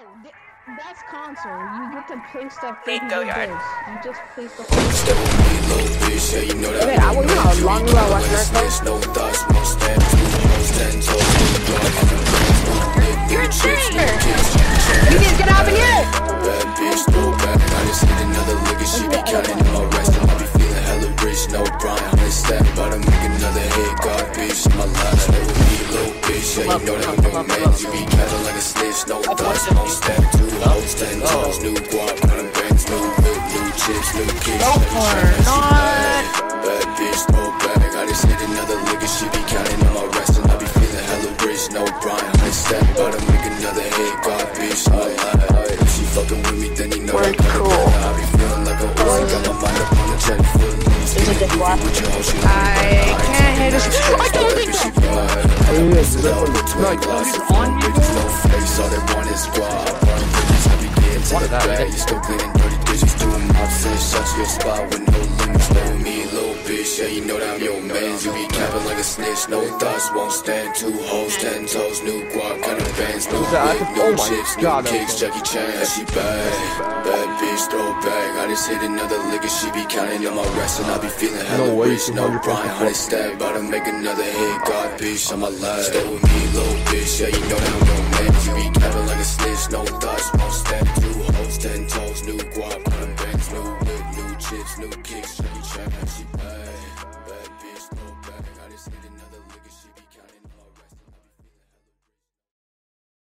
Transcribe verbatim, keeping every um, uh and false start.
th that's console. You get to play stuff that Hey, he go yard. does. You just play stuff. Okay, I want you know how long ago I watched Naruto? You're a singer! You need to get out of here! Bad bitch, throw back. I just hit another lick and she be counting in my rest. And I be feeling hella rich, no Brian. Hundred stack, about to make another hit. God, bitch, my life. Stay with me, little bitch. Yeah, you know that I'm your man. You be counting like a snitch, no dust. No step, two hoes, ten toes, new guap, got bands, new whip, new chips, new kicks. Go for it, not. Bad bitch, throw back. I just hit another lick and she be counting in my rest. And I be feeling hella rich, no Brian. Hundred stack, about to make another hit. God, bitch, my life. If she fucking with me, then you know I'm cool. I be feeling like a Uzi, got my mind up on the check full of leaves. Is it this one? I can't hit this. I don't think so. Like, on me, no face, all they want is guap. Every day into the bag, you still cleaning dirty dishes, doing my fish. Touch your spot with no limits, know me, little bitch. Yeah, you know that I'm your man. You be capping like a snitch, no thoughts, won't stand. Two hoes, ten toes, new guap, kind of bands, new whip, new chips, new kicks, Jackie Chan. Yeah, she bad, bad bitch, throw back. I just hit another lick and she be counting on my rest. And I be feeling hella rich, no Brian. Hundred stack, about to make another hit. God, bitch, on my life. Stay with me, little bitch. Yeah, you know that I'm your man. You be capping like a snitch, no thoughts, won't stand. Two hoes, ten toes, new guap, kind of bands, new whip, new chips, new kicks, Jackie Chan. She